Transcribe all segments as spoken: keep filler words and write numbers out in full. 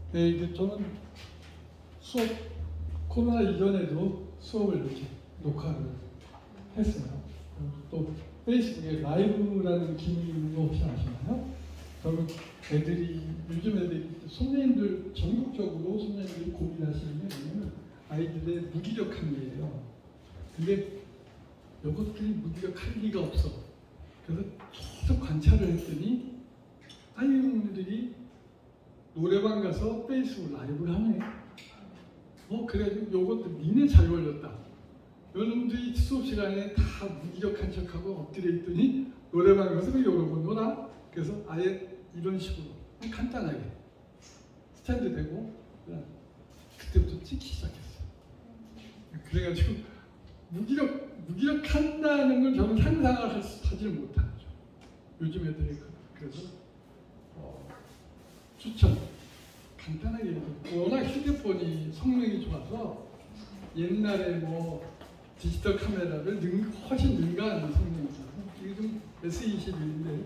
네, 이제 저는 수업, 코로나 이전에도 수업을 이렇게 녹화를 했어요. 또 페이스북에 라이브라는 기능이 혹시 아시나요? 저는 애들이, 요즘 애들이, 선생님들, 전국적으로 선생님들이 고민하시는 게 뭐냐면 아이들의 무기력함이에요. 근데 이것들이 무기력할 리가 없어. 그래서 계속 관찰을 했더니 아이들이 노래방 가서 페이스북 라이브를 하네. 어, 그래가지고 요것도 니네 잘 걸렸다. 요놈들이 수업 시간에 다 무기력한 척하고 엎드려 있더니 노래방 가서 요러고 놀아. 그래서 아예 이런 식으로 간단하게 스탠드 되고 그때부터 찍기 시작했어요. 그래가지고 무기력, 무기력한다는 걸 저는 상상을 하지를 못하죠. 요즘 애들이 그래서 어, 추천 간단하게 워낙 휴대폰이 성능이 좋아서 옛날에 뭐 디지털 카메라를 능, 훨씬 능가하는 성능이죠. 이게 좀 에스 이십일인데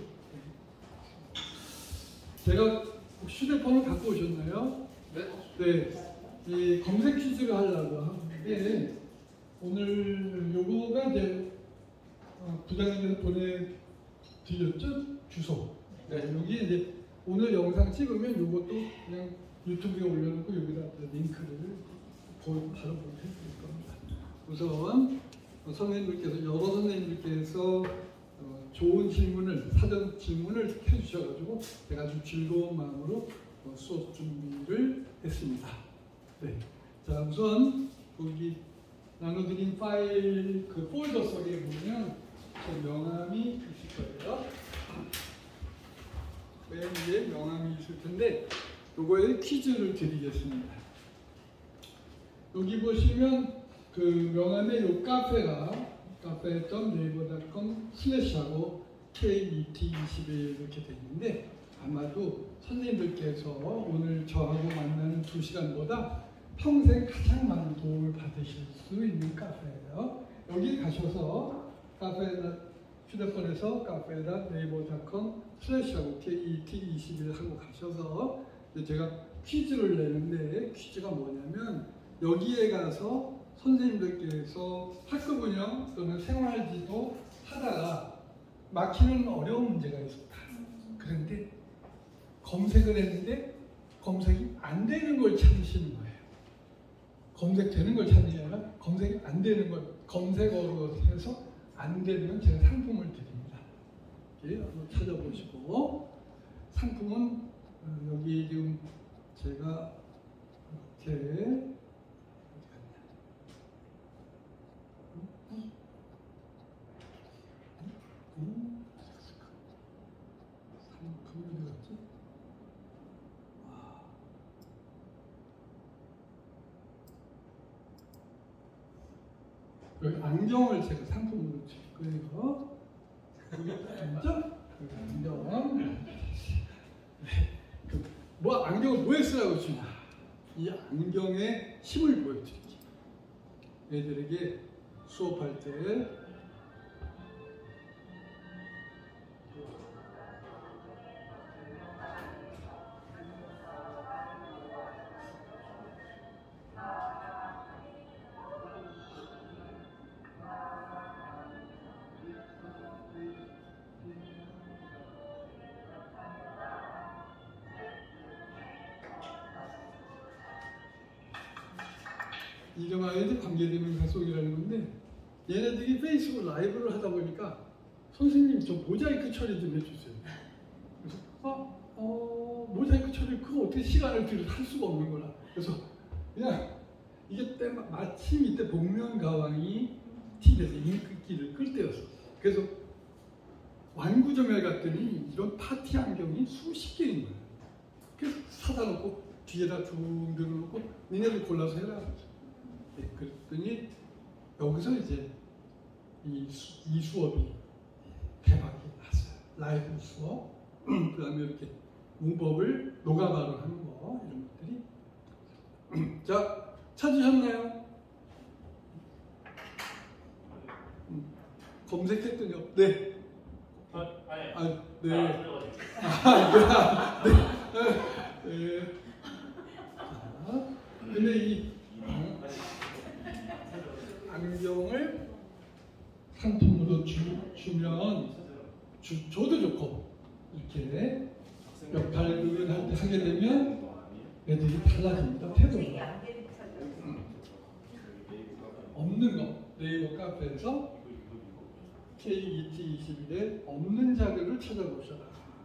제가 휴대폰을 갖고 오셨나요? 네. 네. 이 검색 퀴즈를 하려고 하는데 오늘 요거가 이제 부장님께서 보내드렸죠? 주소. 네. 여기 이제 오늘 영상 찍으면 요것도 그냥 유튜브에 올려놓고 여기다 링크를 바로 보내드릴 겁니다. 우선 선생님들께서 여러 선생님들께서 어, 좋은 질문을 사전 질문을 해주셔가지고 제가 아주 즐거운 마음으로 어, 수업 준비를 했습니다. 네, 자 우선 거기 나눠드린 파일 그 폴더 속에 보면 제 명함이 있을 거예요. 맨 위에 명함이 있을 텐데 요거에 퀴즈를 드리겠습니다. 여기 보시면 그 명함에 요 카페가 카페 닷 네이버 닷컴 슬래시하고 케이이티 이십일 이렇게 되어 있는데 아마도 선생님들께서 오늘 저하고 만나는 두 시간보다 평생 가장 많은 도움을 받으실 수 있는 카페예요. 여기 가셔서 카페 휴대폰에서 카페 닷 네이버 닷컴 슬래시하고 케이이티 이십일 하고 가셔서 제가 퀴즈를 내는데 퀴즈가 뭐냐면 여기에 가서 선생님들께서 학급 운영 또는 생활지도 하다가 막히는 어려운 문제가 있었다. 그런데 검색을 했는데 검색이 안 되는 걸 찾으시는 거예요. 검색되는 걸 찾는 게 아니라 검색이 안 되는 걸 검색어로 해서 안 되면 제가 상품을 드립니다. 이렇게 한번 찾아보시고 상품은 여기 지금 제가 이렇게 음, 상품이 어디 갔지? 아. 여기 안경을 제가 상품으로 줄 거예요. 여기 진짜? 여기 안경. 네. 그, 뭐 안경을 뭐에 쓰라고 주냐? 이 안경의 힘을 보여드릴게요. 애들에게 수업할 때. 이름하여도 관계대명사 속이라는 건데 얘네들이 페이스북 라이브를 하다 보니까 선생님 저 모자이크 처리 좀 해주세요. 그래서 어, 어 모자이크 처리 그거 어떻게 시간을 들여 할 수가 없는 거라. 그래서 그냥 이게 때 마침 이때 복면가왕이 티비에서 인기를 끌 때였어. 그래서 완구점에 갔더니 이런 파티 안경이 수십 개인 거예요. 그래서 사다 놓고 뒤에다 둥 들어놓고 니네들 골라서 해라. 네, 그랬더니 여기서 이제 이, 수, 이 수업이 대박이 났어요. 라이브 수업, 그 다음에 이렇게 문법을 노가다로 하는 거 이런 것들이 자, 찾으셨나요? 음, 검색했더니 네. 아, 아니. 아, 네. 아, 아, 네. 네. 네. 근데 이 안경을 상품으로 주, 주면 주, 줘도 좋고 이렇게 역할을 할 때 하게 되면 애들이 달라집니다. 태도가. 없는 거 네이버 카페에서 케이 이 티 이십일에 없는 자료를 찾아보셔라.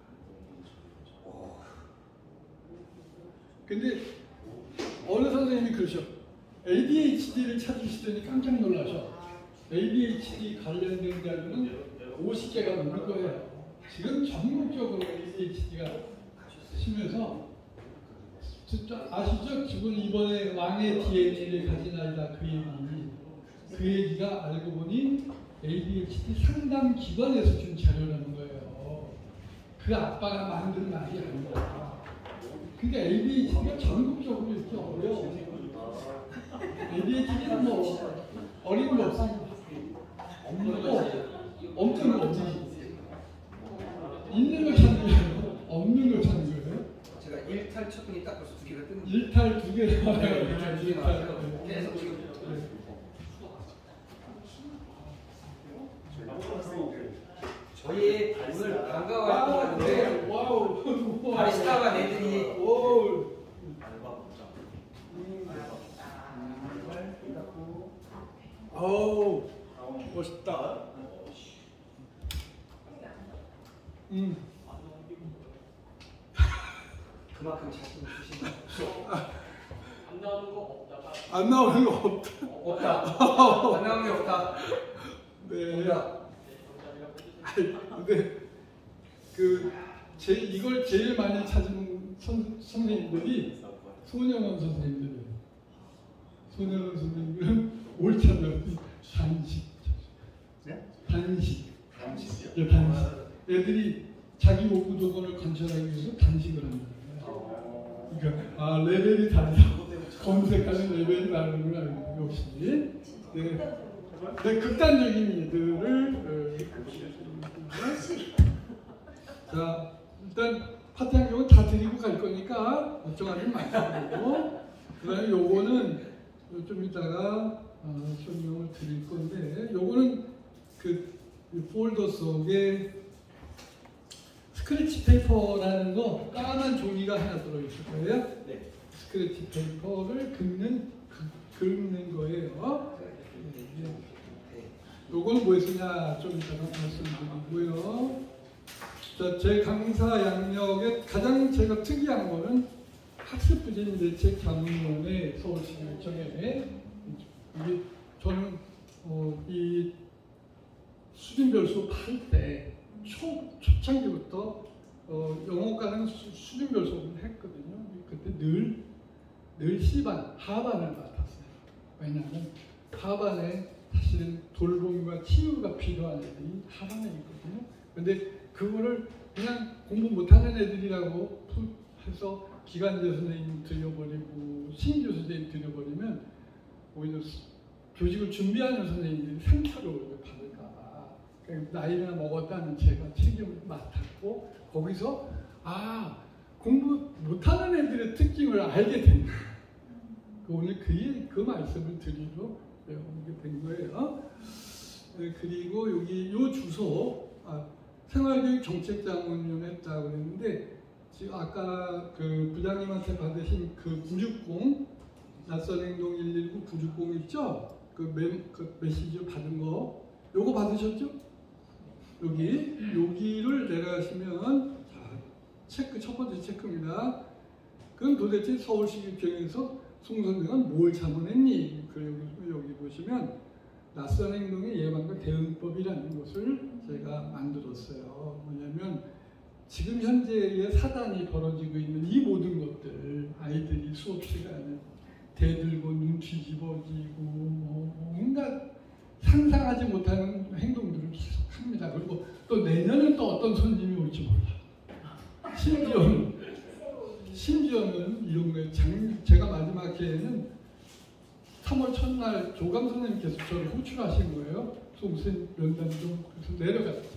근데 어느 선생님이 그러셔. 에이 디 에이치 디를 찾으시더니 깜짝 놀라셔. 에이 디 에이치 디 관련된 자료는 오십 개가 넘는 거예요. 지금 전국적으로 에이 디 에이치 디가 심해서 진짜 아시죠? 지금 이번에 왕의 디 엔 에이를 가진 아이다 그 얘기. 그 얘기가 알고 보니 에이 디 에이치 디 상담 기관에서 준 자료라는 거예요. 그 아빠가 만든 말이 아니라. 그러니까 에이 디 에이치 디가 전국적으로 이렇게 어려워. 에이 디 에이치 디는 뭐 어린 거 없습니다. 없는 거 없는 거 없지. 있는 걸 찾는 거예요. 없는 걸 찾는 거예요. 제가 일탈 쳤더니 딱 벌써 두 개가 뜨는 거예요. 일탈 두 개 나와요. 일탈 두 개 나와요. 계속 지금. 저희 오늘 반가워할 것 같은데 바리스타가 내들이 어우 멋있다. 음. 그만큼 자신 있으신 안 나오는 거 없다가 안 나오는 거 없다. 없다. 안 나오는 게 없다. 네. 없다. 근데 그 제 이걸 제일 많이 찾은 선, 선생님들이 손영원 선생님들이에요. 손영원 선생님들은 옳지 않나 단식. 네? 단식. 단식이요? 예, 단식. 애들이 자기 목구 조건을 관찰하기 위해서 단식을 한다는 거예요. 그러니까 아 레벨이 다르다. 검색하는 레벨이 다르구나. 역시. 네. 네, 극단적인 이들을 어, 자, 일단 파트 안경은 다 드리고 갈 거니까 걱정하지 마시고 그 다음에 요거는 좀 이따가 어, 설명을 드릴 건데 요거는 그 폴더 속에 스크래치 페이퍼라는 거 까만 종이가 하나 들어있을 거예요. 네. 스크래치 페이퍼를 긁는 긁는 거예요. 요거는 뭐였으냐 좀 이따가 말씀드리고요. 자, 제 강사 양력에 가장 제가 특이한 거는 학습부진대책 자문위원회 서울시교육청에 이게 저는 어, 이 수준별 수업 할 때 초, 초창기부터 어, 영어과는 수, 수준별 수업을 했거든요. 그때 늘, 늘 C반, 하반을 맡았어요. 왜냐하면 하반에 사실은 돌봄과 치유가 필요한 애들이 하반에 있거든요. 근데 그거를 그냥 공부 못하는 애들이라고 해서 기간제 선생님 들여버리고 신규 선생님 들여버리면 오히려 교직을 준비하는 선생님들이 상처를 받을까봐 나이나 먹었다는 제가 책임을 맡았고 거기서 아 공부 못하는 애들의 특징을 알게 된다. 오늘 그, 그 말씀을 드리러 오게 된 거예요. 네, 그리고 여기 요 주소 아, 생활교육 정책자문위원회 했다고 그랬는데 지금 아까 그 부장님한테 받으신 그 구육공 낯선 행동 일일구 구육공 있죠? 그, 메, 그 메시지 받은 거 요거 받으셨죠? 여기 여기를 내려가시면 자, 체크 첫 번째 체크입니다. 그럼 도대체 서울시 입장에서 송 선생은 뭘 자문했니? 그 여기, 여기 보시면 낯선 행동의 예방과 대응법이라는 것을 제가 만들었어요. 뭐냐면 지금 현재의 사단이 벌어지고 있는 이 모든 것들 아이들이 수업 시간에 대들고 눈치 집어지고 뭐 온갖 상상하지 못하는 행동들을 계속합니다. 그리고 또 내년은 또 어떤 손님이 올지 몰라. 심지어는 심지어는 이런 거예요. 장, 제가 마지막 기회에는 삼월 첫날 조강 선생님께서 저를 호출하신 거예요. 동생 면담 좀 그래서 내려갔지.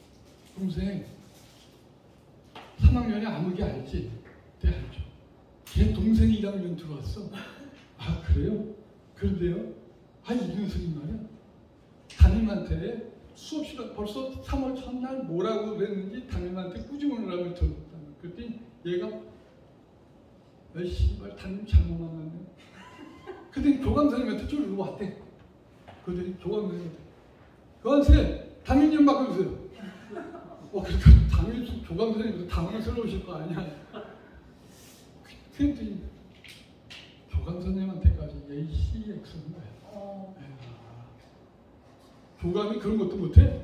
동생 삼 학년이 암흑이 알지? 네 알죠. 걔 동생이 일 학년 들어왔어. 아 그래요? 그런데요? 아 이준석이 말이야. 담임한테 수업 시간 벌써 삼월 첫날 뭐라고 그랬는지 담임한테 꾸중을 들었다. 그랬더니 얘가 야 씨발 담임 잘못 만났네. 그랬더니 교감 선생님한테 쫄로 왔대. 그랬더니 교감 선생님한테 교감 선생님 담임 좀 바꿔주세요. 어 그러니까 담임 교감 선생님도 당황스러우실 거 아니야. 그랬더니 교감 선생님한테까지 예의 씨엑스인 거야. 어. 교감이 그런 것도 못해?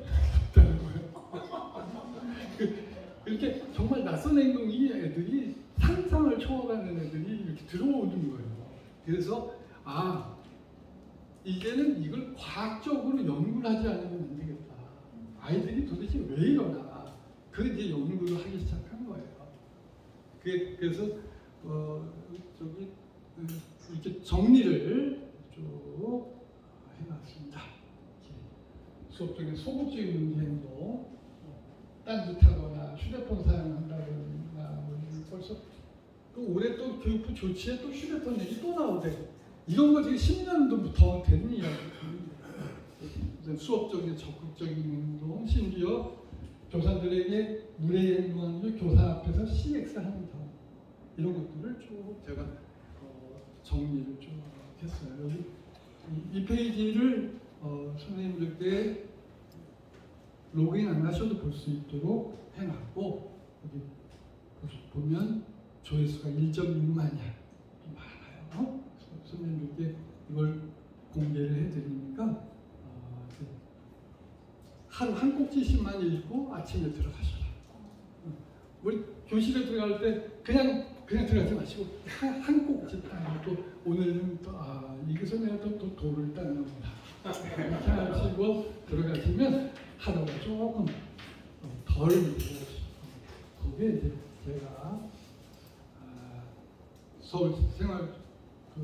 이렇게 정말 낯선 행동이 애들이 상상을 초월하는 애들이 이렇게 들어오는 거예요. 그래서 아 이제는 이걸 과학적으로 연구를 하지 않으면 안 되겠다. 아이들이 도대체 왜 이러나 그 이제 연구를 하기 시작한 거예요. 그래서 어, 저기 이렇게 정리를 쭉 해놨습니다. 수업 중에 소극적인 문제 행동, 딴짓하거나 휴대폰 사용한다거나 뭐 벌써 또 올해 또 교육부 조치에 또 휴대폰 얘기 또 나오대. 이런 거 지금 십 년도부터 되는 이야기거든요. 수업적인 적극적인 행동, 심지어 교사들에게 무례 행동하는 걸 교사 앞에서 씨엑스 하는 거 이런 것들을 쭉 제가 어, 정리를 쭉 했어요. 여기 이, 이 페이지를 어, 선생님들께 로그인 안 하셔도 볼 수 있도록 해놨고 여기 보면 조회수가 일 점 육만이야. 많아요. 선생님들께 이걸 공개를 해드리니까 어, 하루 한 꼭지씩만 읽고 아침에 들어가셔라. 우리 교실에 들어갈 때 그냥 그냥 들어가지 마시고 한, 한 꼭지 딱 또 오늘은 또 아 이것은 내가 또, 또 돌을 닦나 보다. 이렇게 하시고 들어가시면 하루가 조금 덜 그게 이제 제가 아, 서울 생활 그,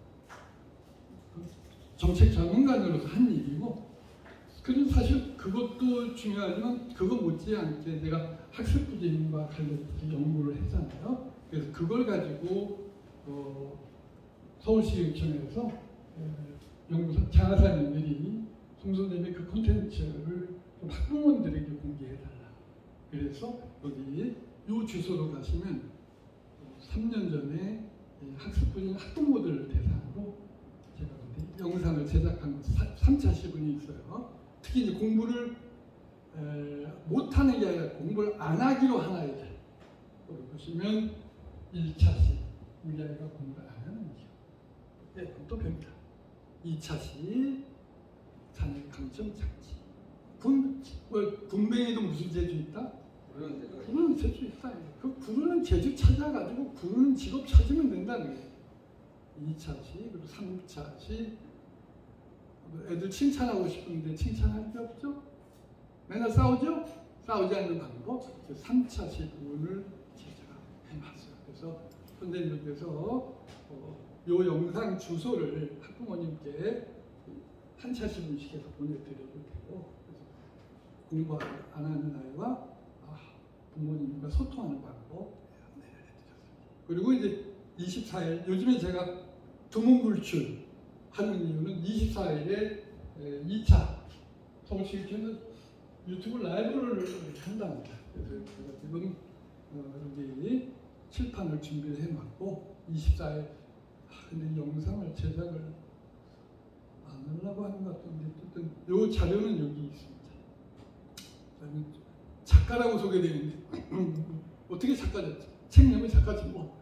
그 정책 전문가로서 한 일이고 그리고 사실 그것도 중요하지만 그거 못지않게 내가 학습부진과 관련해서 연구를 했잖아요. 그래서 그걸 가지고 어, 서울시의청에서 연구사 장하사님들이 송선생님의 그 콘텐츠를 좀 학부모들에게 공개해달라. 그래서 여기 이 주소로 가시면 삼 년 전에 학습부진 학부모들을 대상으로 제가 영상을 제작한 삼 차 시분이 있어요. 특히 이제 공부를 에, 못하는 게 아니라 공부를 안 하기로 한 아이들. 여기 보시면 일 차 시 우리 아이가 공부를 안 하는 거죠. 네, 또 봅니다. 이 차 시 자녀 강점 장치. 군, 뭐, 군뱅이도 무슨 재주 있다? 부르는 재주 있다. 그 부르는 재주 찾아가지고 부르는 직업 찾으면 된다는 거예요. 이 차 시, 그리고 삼 차 시. 애들 칭찬하고 싶은데 칭찬할 게 없죠? 맨날 싸우죠? 싸우지 않는 방법. 삼 차 시 부분을 제가 해놨어요. 그래서 선생님들께서 어, 요 영상 주소를 학부모님께 한 차씩 분식해서 보내드려도 되고 그래서 공부 안 하는 아이와 아, 부모님과 소통하는 방법 안내를 해드렸습니다. 그리고 이제 이십사 일 요즘에 제가 두문불출 하는 이유는 이십사 일에 이 차 서울시의회는 유튜브 라이브를 한답니다. 그래서 제가 지금 어, 여기 칠판을 준비를 해놨고 이십사 일 아, 근데 영상을 제작을 안 하려고 하는 것 같은데 어쨌든 이 자료는 여기 있습니다. 저는 작가라고 소개되는데 어떻게 작가죠? 책 내면 작가지 뭐.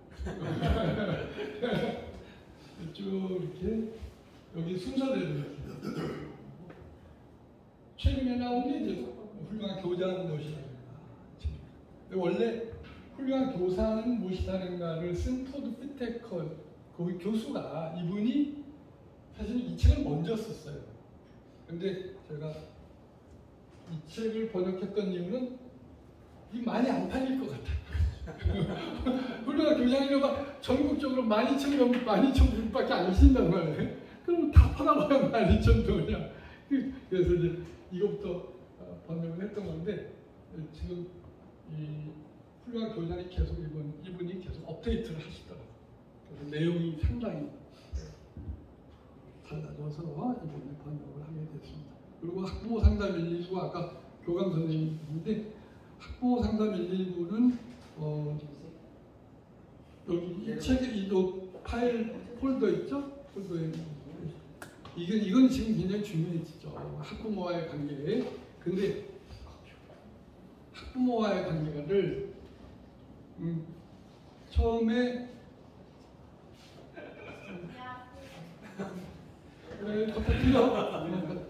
쭉 이렇게 여기 순서대로 최근에 나온 게 이제 훌륭한 교사는 무엇이다는가. 원래 훌륭한 교사는 무엇이다는가를 쓴 토드 피테커 그 교수가 이분이 사실 이 책을 먼저 썼어요. 근데 제가 이 책을 번역했던 이유는 이 많이 안 팔릴 것 같아요. 훌륭한 교장이라고 전국적으로 만 이천 명, 만 이천 분밖에 안 쓰신단 말이에요. 그럼 다 팔아봐야 만 이천 돈이야. 그래서 이제 이것부터 번역을 했던 건데 지금 이 훌륭한 교장이 계속 이분, 이분이 계속 업데이트를 하시더라고요. 내용이 상당히 달라져서 이번에 번역을 하게 됐습니다. 그리고 학부모 상담 일일구 아까 교감 선생님인데 학부모 상담 일일구는 어, 여기 이 책에 이 파일 폴더 있죠? 폴더에 이건 이건 지금 굉장히 중요해지죠. 학부모와의 관계. 근데 학부모와의 관계를 음, 처음에 네, 부탁드려.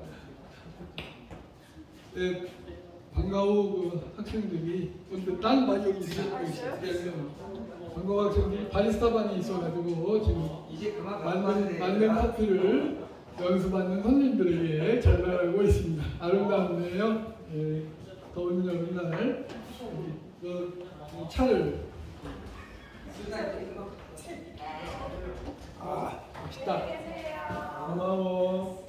네, 방과후 그 학생들이 근데 딴 반이 여기 있어요. 방과후 학생들이 바리스타반이 있어가지고 지금 이제 그만 만든 만든 커피를 연수받는 손님들에게 전달하고 있습니다. 아름답네요. 예, 더운 여름날 그 차를 아 맛있다. 고마워.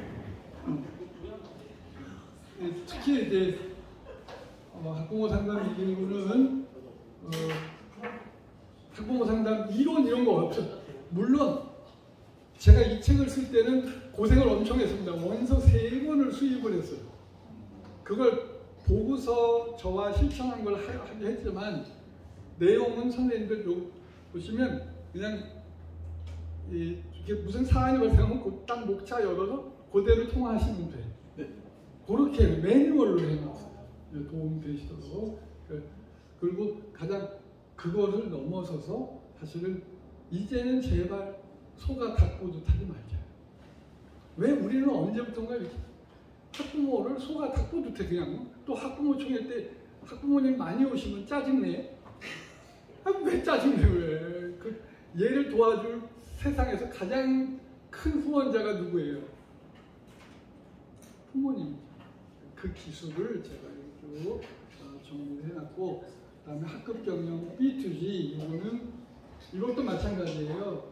예, 특히 이제 어, 학부모 상담 일일구는 어, 학부모 상담 이론 이런 거 없죠. 물론 제가 이 책을 쓸 때는 고생을 엄청 했습니다. 원서 세 권을 수입을 했어요. 그걸 보고서 저와 실천한 걸 하긴 했지만 내용은 선생님들 요, 보시면 그냥 이, 이게 무슨 사안이 발생하면 딱 목차 열어서 그대로 통화하시면 돼. 네. 그렇게 매뉴얼로 해놨어요. 도움 되시도록. 그리고 가장 그거를 넘어서서 사실은 이제는 제발 소가 닭보듯 하지 말자. 왜 우리는 언제부턴가 이렇게 학부모를 소가 닭보듯 해 그냥. 또 학부모 총회 때 학부모님 많이 오시면 짜증내. 아, 왜 짜증내 왜. 그 얘를 도와줄 세상에서 가장 큰 후원자가 누구예요? 부모님. 그 기술을 제가 쭉 정리를 해놨고 그 다음에 학급 경영 비 투 지 이거는 이것도 마찬가지예요.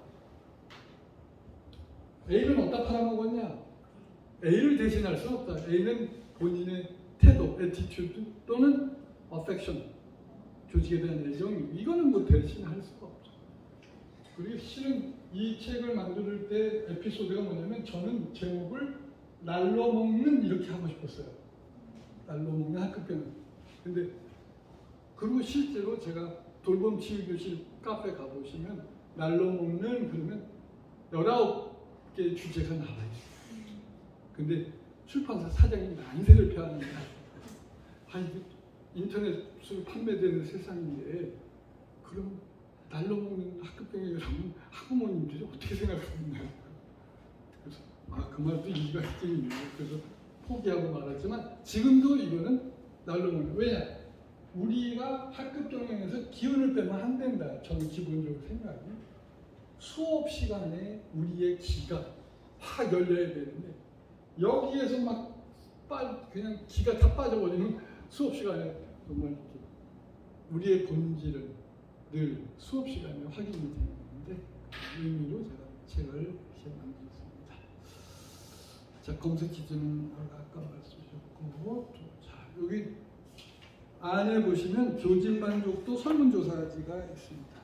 A를 어디다 팔아먹었냐? A를 대신할 수 없다. A는 본인의 태도, attitude 또는 affection, 조직에 대한 애정, 이거는 뭐 대신할 수가 없죠. 그리고 실은 이 책을 만들 때 에피소드가 뭐냐면 저는 제목을 날로 먹는 이렇게 하고 싶었어요. 날로 먹는 학급경영. 근데 그리고 실제로 제가 돌봄 치유교실 카페 가보시면 날로 먹는 그러면 열아홉 개 주제가 나와요. 근데 출판사 사장이 난색을 표합니다. 아니 인터넷으로 판매되는 세상인데 그럼 날로 먹는 학급경영이라면 학부모님들이 어떻게 생각하겠나요? 그래서 아, 그 말도 이해가 있겠네요. 그래서 포기하고 말았지만 지금도 이거는 날로 먹는. 왜냐? 우리가 학급 경영에서 기운을 빼면 안 된다. 저는 기본적으로 생각이. 수업 시간에 우리의 기가 확 열려야 되는데 여기에서 막 빠, 그냥 기가 다 빠져버리면 수업 시간에 정말 우리의 본질은 늘 수업 시간에 확인이 되는 건데 그 의미로 제가 책을 이렇게 만들었습니다. 자, 검색 기준은 아까 말씀하셨고, 자 여기 안에 보시면 조직 만족도 설문조사지가 있습니다.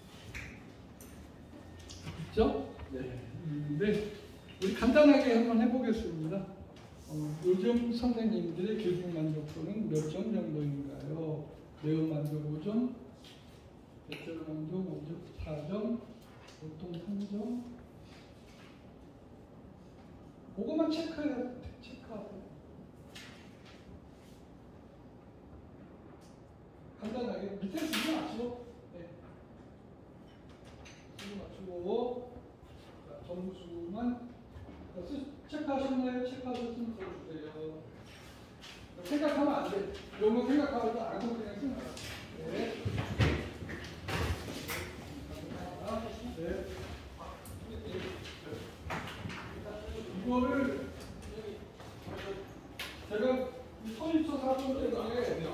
있죠? 네. 음, 네. 우리 간단하게 한번 해보겠습니다. 어, 요즘 선생님들의 교직 만족도는 몇 점 정도인가요? 매우 만족 오 점, 대체로 만족 오 점, 사 점, 보통 삼 점. 그거만 체크해요. 체크하고. 간단하게 밑에 쓰지 마시고, 네. 쓰지 마시고, 점수만 체크하셨나요? 체크하셨으면 써주세요. 생각하면 안 돼. 이런 거 생각하고 안 하고 그냥 쓰는 거야. 네. 네. 이거를 제가 서울초 사건 때문에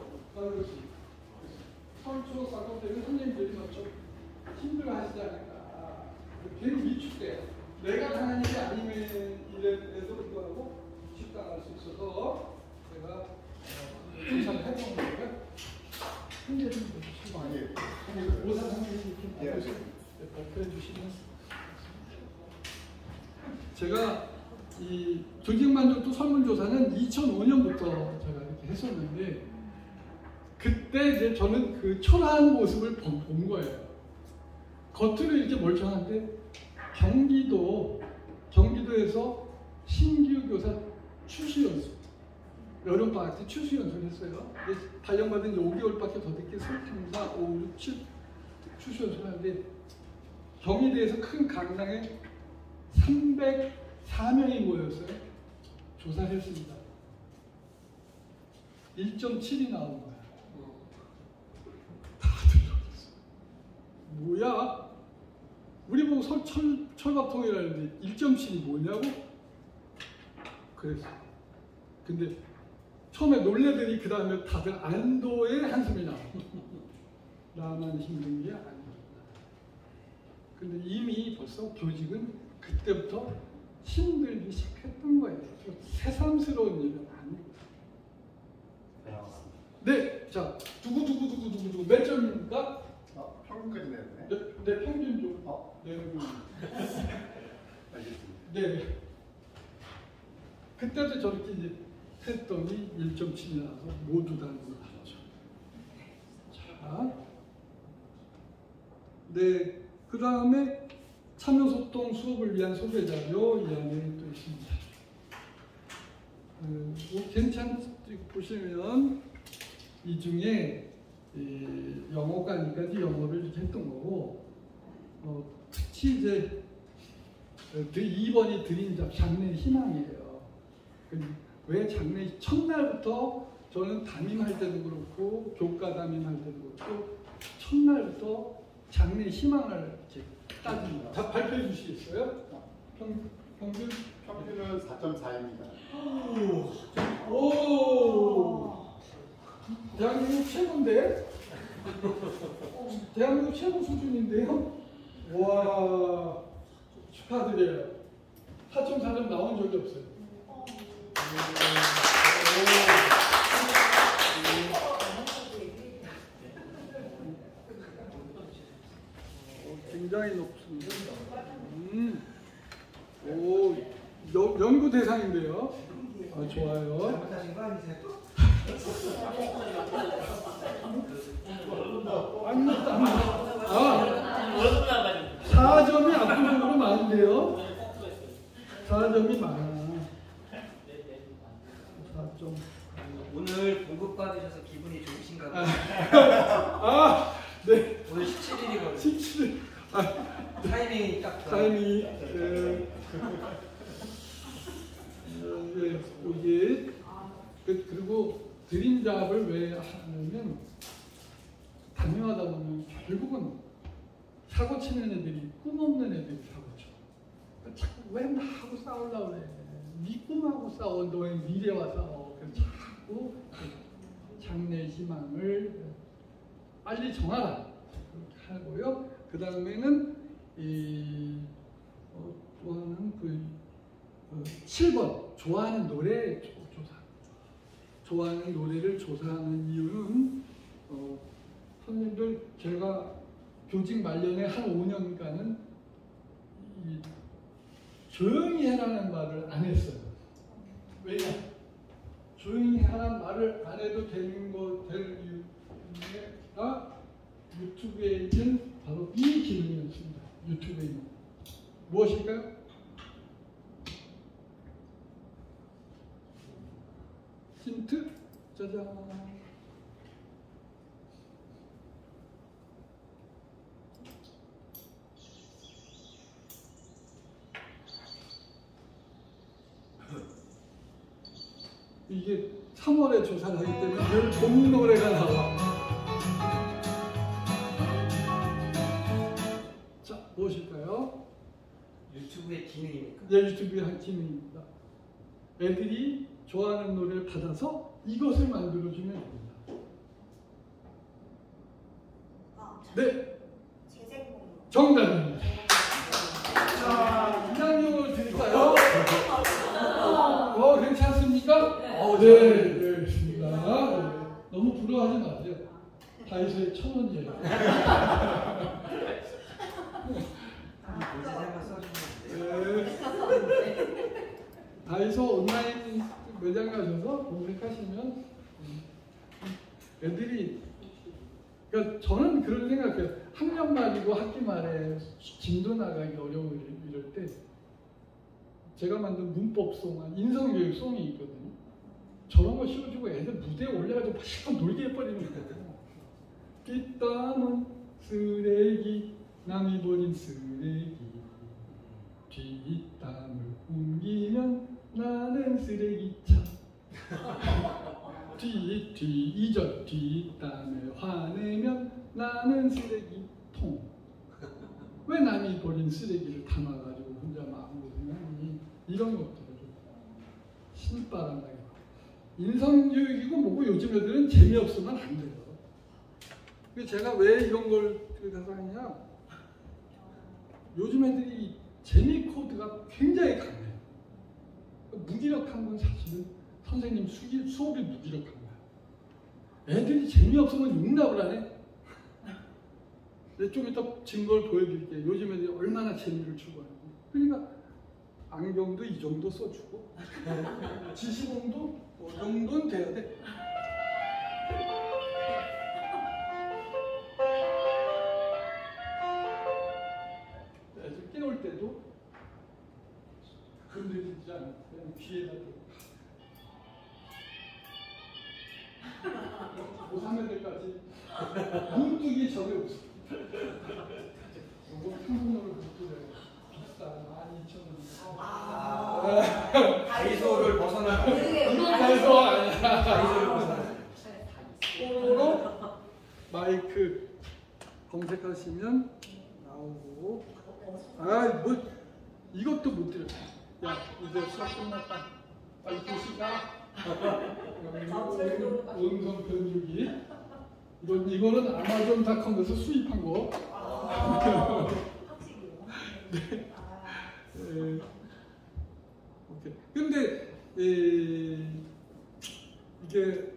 서울초 사건 때문에 선생님들이 좀 힘들어하시지 않을까. 괜히 위축돼요. 내가 당한 일이 아님에도 불구하고 위축당할 수 있어서 제가 조사를 해본 거예요. 한개 좀 보시고 아니에요. 오사 선생님이 좀 보세요. 발표해 주시면 제가 이 조직만족도 설문조사는 이천오 년부터 제가 이렇게 했었는데 그때 이제 저는 그 초라한 모습을 본, 본 거예요. 겉으로 이렇게 멀쩡한데 경기도 경기도에서 신규 교사 추수 연수 여름방학 때 추수 연수를 했어요. 발령받은 지 오 개월밖에 더 늦게 설탕사 오, 육, 칠 추수 연수를 하는데 경희대에서 큰 강당에 삼백사 명이 모였어요. 조사를 했습니다. 일 점 칠이 나온 거야. 다들 놀랐어. 뭐야? 우리 보고 설, 철, 철밥통이라는데 일 점 칠이 뭐냐고? 그랬어. 근데 처음에 놀래더니 그 다음에 다들 안도의 한숨이 나와. 나만 힘든 게 아니야. 근데 이미 벌써 교직은 그때부터 힘들기 시작했던 거예요. 새삼스러운 일은 아니고. 네, 자, 두구두구두구두구두구 몇 점입니까? 어, 평균까지 내네. 네, 네, 평균 좀. 어? 네, 알겠습니다. 네. 그때도 저렇게 이제 했더니 일 점 칠이 나와서 모두 다 놀랐죠. 자, 네, 그 다음에 참여소통 수업을 위한 소개자료 이 안에 또 있습니다. 어, 뭐 괜찮 보시면 이 중에 이 영어가니까 이제 영어를 이렇게 했던 거고, 어, 특히 이제 이 번이 드림잡 장래 희망이에요. 왜 장래 첫날부터 저는 담임할 때도 그렇고 교과 담임할 때도 그렇고 첫날부터 장래 희망을 이렇게 따집니다. 자, 발표해 주시겠어요? 평, 평균? 평균은 사 점 사입니다. 오, 오, 대한민국 최고인데? 대한민국 최고 수준인데요? 와, 축하드려요. 사 점 사 점 나온 적이 없어요. 오, 굉장히 높습니다. 음. 오, 여, 연구 대상인데요. 아, 좋아요. 잘못하신 거 아니세요? 아, 사 점이 압도적으로 많은데요. 사 점이 많아. 사 점. 오늘 보급 받으셔서 기분이 좋으신가 봐요. 아, 네. 오늘 십칠 일이거든요. 십칠 일. 아, 타이밍이 딱 좋아요. 타임이. 네. 어, 예, 여기. 그, 그리고 드림잡을 왜 하냐면, 담임하다 보면 결국은 사고 치는 애들이 꿈 없는 애들이 사고 쳐. 자꾸 왜 나하고 싸우려고 그래. 네 꿈하고 싸워. 너의 미래와 싸워. 그래서 자꾸 장래 희망을 빨리 정하라. 그렇게 하고요. 그 다음에는 이 어, 좋아하는 그 어, 칠 번 좋아하는 노래 조사. 좋아하는 노래를 조사하는 이유는 어, 선생님들 제가 교직 말년에 한 오 년간은 이 조용히 해라는 말을 안 했어요. 왜냐? 조용히 하라는 말을 안 해도 되는 거 될 이유가 유튜브에 있는 바로 이 기능이었습니다. 유튜브에 있는 무엇일까요? 힌트? 짜잔. 이게 삼월에 조사를 하기 때문에 늘 봄 노래가 나와. 자, 무엇일까요? 유튜브의 기능입니까? 네, 유튜브의 한 기능입니다. 애들이 좋아하는 노래를 받아서 이것을 만들어주면 됩니다. 아, 네, 재생공로. 정답입니다. 자, 인양용을 드릴까요? 어, 괜찮습니까? 어, 네, 네, 그렇습니다. 네. 너무 부러워하지 마세요. 다이소에 천 원이에요. 검색하시면 애들이 그러니까 저는 그런 생각해요. 학년 말이고 학기 말에 진도 나가기 어려워 이럴 때 제가 만든 문법송, 인성교육송이 있거든요. 저런 거 씌워주고 애들 무대에 올려가지고 실컷 놀게 해버리는 거예요. 뒷담은 쓰레기, 남이 버린 쓰레기, 뒷담을 옮기면 나는 쓰레기차. 뒤, 뒤, 이절 뒷담을 화내면 나는 쓰레기통. 왜 남이 버린 쓰레기를 담아가지고 혼자 마음고생하니? 이런 것들을 좀 신바람나게. 인성교육이고 뭐고 요즘 애들은 재미없으면 안 돼요. 그래서 제가 왜 이런 걸 하냐? 요즘 애들이 재미 코드가 굉장히 강해요. 무기력한 건 사실은 선생님 수기, 수업이 무기력한 거야. 애들이 재미없으면 용납을 하네. 좀 이따 증거를 보여드릴게요. 요즘 애들이 얼마나 재미를 추구하는지. 그러니까 안경도 이 정도 써주고 지시봉도 뭐 정도는 돼야 돼. 애들 깨울 때도 건드리지 않고 그냥 귀에다 대고 고삼 애들까지 눈뜨기 적이 없어. 이거 한국어를 눈뜨려요. 비싸. 만 이천 원. 아, 다이소를 벗어나. 이건 다이소 아니야. 다이소를 벗어나. 로 마이크 검색하시면 나오고. 아, 뭐 이것도 못 드려. 야, 이제 수업 끝났다. 빨리 보시자. 음성 변조기. 이건 이거는 아마존닷컴에서 수입한 거. 네. 네. 오케이. 근데 에, 이게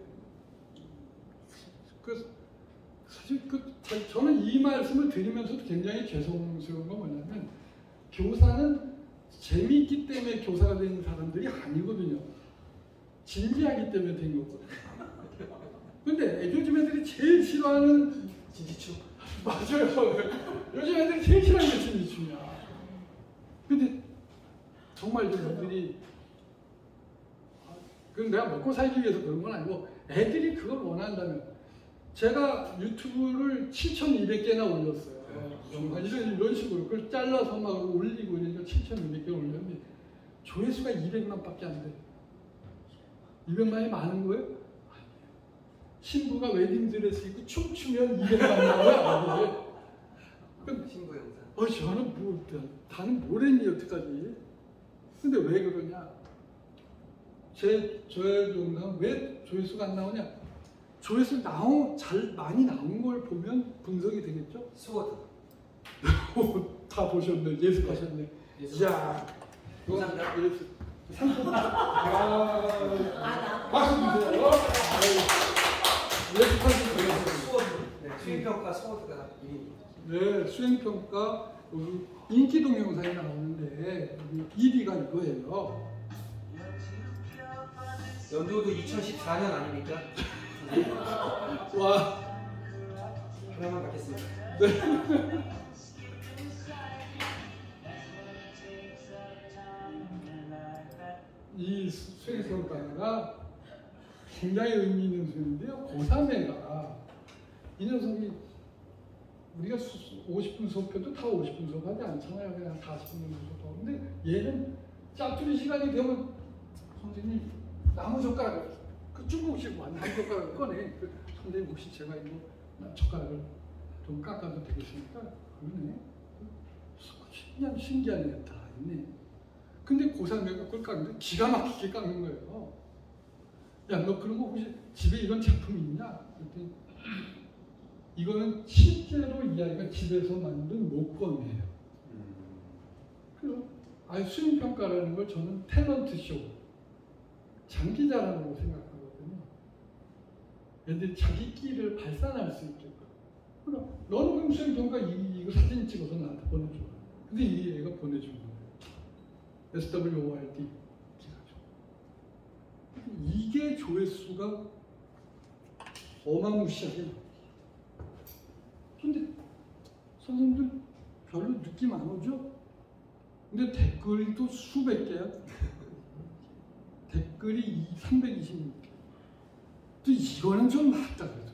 그 사실 그 저는 이 말씀을 드리면서도 굉장히 죄송스러운 건 뭐냐면 교사는 재미있기 때문에 교사가 된 사람들이 아니거든요. 진지하기 때문에 된 거거든요. 근데 요즘 애들이 제일 싫어하는 진지충. 맞아요. 요즘 애들이 제일 싫어하는 게 진지충이야. 근데 정말 애들이 그건 내가 먹고 살기 위해서 그런 건 아니고 애들이 그걸 원한다면 제가 유튜브를 칠천이백 개나 올렸어요. 영상 이런, 이런 식으로 그걸 잘라서 막 올리고 이러니까 칠천이백 개 올렸는데 조회수가 이백만 밖에 안 돼. 이백만이 많은 거예요? 아니에요. 신부가 웨딩드레스 입고 춤추면 이백만 나와요. 신부 영상. 어, 저는 뭐, 나는 뭐랬니, 여태까지. 근데 왜 그러냐? 제, 저의 영상 왜 조회수가 안 나오냐? 조회수 나오, 잘, 많이 나온 걸 보면 분석이 되겠죠? 스워드. 다 보셨네, 예습하셨네. 이야, 감사합니다. 예습. 상품. 아, 박수 주세요. 예습하신 거예요. 스워드. 네, 수행평가 스워드가 일 위입니다. 네, 수행평가 인기 동영상이 나오는데 일 위가 이거예요. 연도도 이천십사 년 아닙니까? 와, 하나만 받겠습니다. 네. 이 수행평가가 굉장히 의미 있는 수행인데요. 고삼 애가 이 녀석이 우리가 오십 분 수업해도 다 오십 분 수업하지 않잖아요. 그냥 사십 분 정도 수업하고. 근데 얘는 짜투리 시간이 되면 선생님 나무 젓가락을 그 중국식 완 한 젓가락을 꺼내. 그 선생님 혹시 제가 이거 젓가락을 좀 깎아도 되겠습니까? 그러네. 그냥 신기한 애 다 있네. 근데 고삼 애가 그걸 깎는데 기가 막히게 깎는 거예요. 야, 너 그런 거 혹시 집에 이런 작품 있냐? 그랬더니 이거는 실제로 이 아이가 집에서 만든 목걸이에요. 그래서 아예 수행평가라는 걸 저는 탤런트 쇼, 장기자랑으로 생각하거든요. 애들이 자기 끼를 발산할 수 있게끔. 그럼 너는 그럼 수행평가 이, 이거 사진 찍어서 나한테 보내줘. 근데 이 애가 보내준 거예요. 에스 더블유 오 알 디 기가죠. 이게 조회수가 어마무시하게 나와요. 근데 선생님들 별로 느낌 안 오죠? 근데 댓글이 또 수백 개야. 댓글이 삼백이십육 개. 또 이거는 좀 맞다 그래도.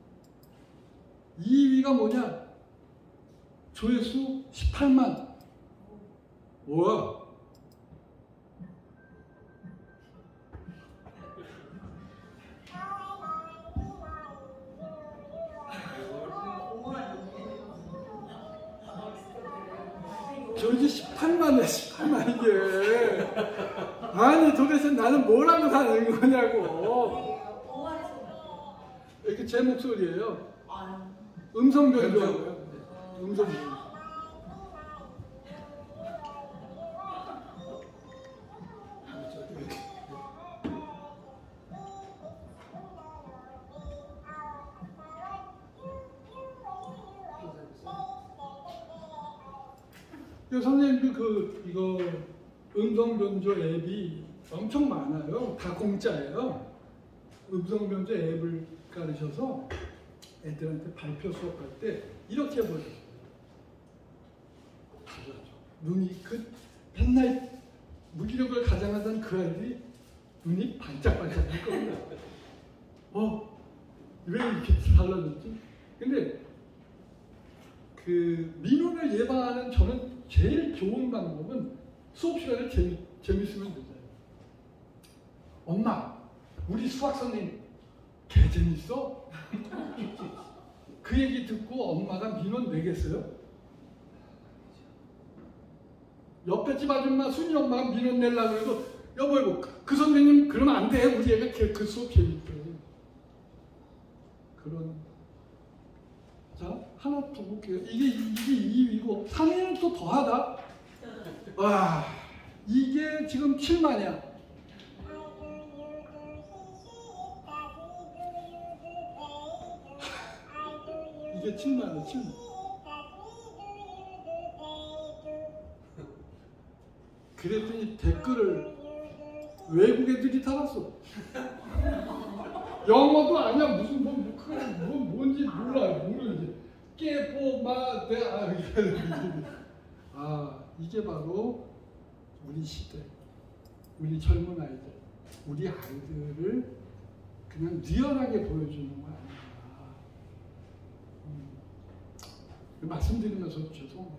이 위가 뭐냐? 조회수 십팔만. 우와. 저 이제 십팔만이야, 십팔만 이게. 아니 도대체 나는 뭐라고 사는 거냐고. 이게 제 목소리예요. 음성 변조하고요. 음성 변조. 선생님도 그 이거 음성 변조 앱이 엄청 많아요. 다 공짜예요. 음성 변조 앱을 깔으셔서 애들한테 발표 수업할 때 이렇게 보여줘요. 달라져. 눈이 그 맨날 무기력을 가장하던 그 아이들이 눈이 반짝반짝할 겁니다. 어? 왜 이렇게 달라졌지? 근데 그 민원을 예방하는 저는 제일 좋은 방법은 수업 시간에 재미, 재밌으면 되잖아요. 엄마, 우리 수학 선생님 개 재밌어? 그 얘기 듣고 엄마가 민원 내겠어요? 옆에 집 아줌마 순이 엄마가 민원 내려고 해도 여보 이거 그 선생님 그러면 안 돼. 우리 애가 그 수업 재밌대. 그런. 자, 하나 더 볼게요. 이게, 이게 이 위고, 삼 위는 또 더하다. 와, 이게 지금 칠만이야. 이게 칠만이야, 칠만. 그랬더니 댓글을 외국 애들이 달았어. 영어도 아니야. 무슨 뭐, 뭐, 그거 뭐 뭔지 몰라. 모르는지. 깨보 마 대 아, 아 이게 바로 우리 시대, 우리 젊은 아이들, 우리 아이들을 그냥 리얼하게 보여주는 거 아닌가. 음, 말씀드리면서 죄송해요.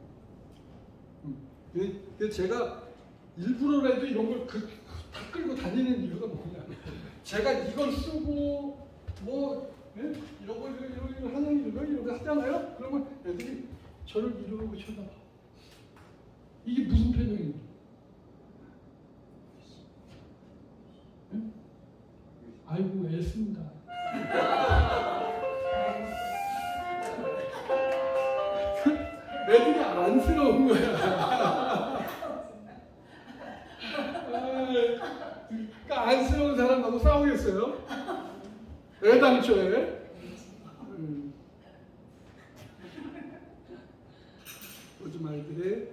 음, 제가 일부러라도 이런 걸 그, 다 끌고 다니는 이유가 뭐냐. 제가 이걸 쓰고 뭐 네? 이런 거 이런 거 이런 하는 이런 거 이런 거 하잖아요. 그러면 애들이 저를 이러고 쳐다봐. 이게 무슨 표정입니까? 네? 아이고 애씁니다. 애들이 안쓰러운 거야. 그러니까 안쓰러운 사람하고 싸우겠어요? 애당초에. 음. 요즘 아이들의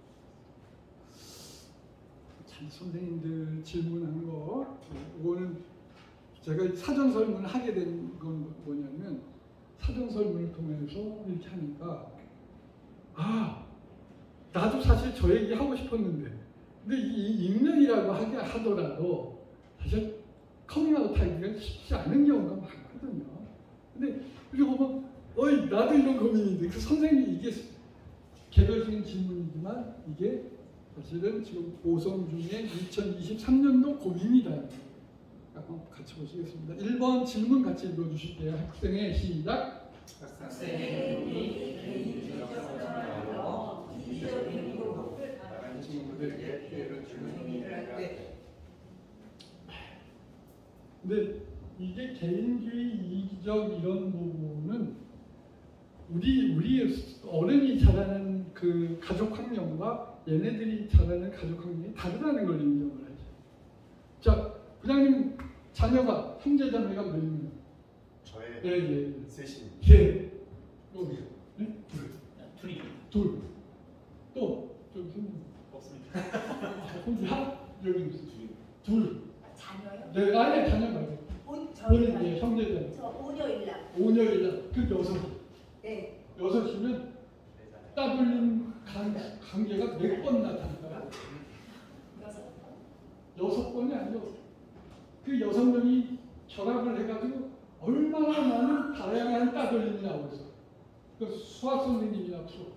참 선생님들 질문하는 거, 이거는 제가 사전 설문을 하게 된 건 뭐냐면 사전 설문을 통해서 이렇게 하니까 아 나도 사실 저 얘기 하고 싶었는데 근데 이 익명이라고 하게 하더라도 사실 커밍아웃 하기가 쉽지 않은 경우가 많거든요. 근데 이렇게 보면 어이 나도 이런 고민인데 그 선생님이 이게 개별적인 질문이지만 이게 사실은 지금 오성 중에 이천이십삼 년도 고민이다. 한번 같이 보시겠습니다. 일 번 질문 같이 읽어주실게요. 학생의 시작. 학생이 친구들에게 기회를 주는 일을 때 근데 이게 개인주의, 이기적 이런 부분은 우리 우리 어른이 자라는 그 가족 환경과 얘네들이 자라는 가족 환경이 다르다는 걸 인정을 하죠. 자, 부장님 자녀가 형제 자매가 몇 명? 저의 예, 예, 예. 셋입니다. 예. 여기. 네? 둘이 둘. 또 저기 없습니다. 혼자 여기 무슨 둘. 둘. 자녀요? 네, 아니 오녀일남. 오녀일남 그 여섯 네. 여섯이면 따돌림 관, 관계가 몇 번 나타날까요? 여섯. 여섯 번이 아니고 그 여섯 명이 결합을 해가지고 얼마나 많은 다양한 따돌림이 나오고 있어. 그 수학 선생님이나 풀어.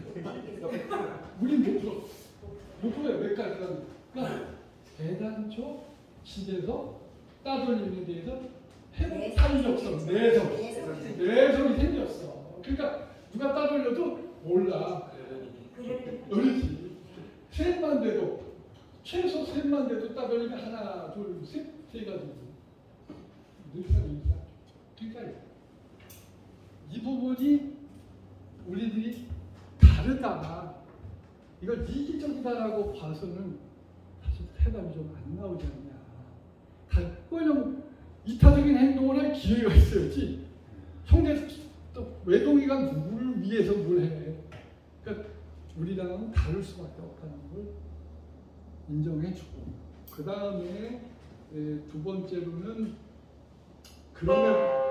우리 못 풀어. 못 풀어요. 몇 가지가. 그러니까 대단초 집에서 따돌림에 대해서 해볼 적성, 내성, 내성이 생겼어. 그러니까 누가 따돌려도 몰라. 그렇지. 셋만 돼도 최소 셋만 돼도 따돌림이 하나, 둘, 셋, 세 가지. 늘상이다. 그러니까 이 부분이 우리들이 다르다. 이걸 이기적이다라고 봐서는 사실 해답이 좀 안 나오지 않냐. 다, 왜냐면 이타적인 행동을 할 기회가 있어야지. 형제 또 외동이가 누구를 위해서 뭘 해. 그러니까 우리랑은 다를 수밖에 없다는 걸 인정해주고, 그 다음에 두 번째로는 그러면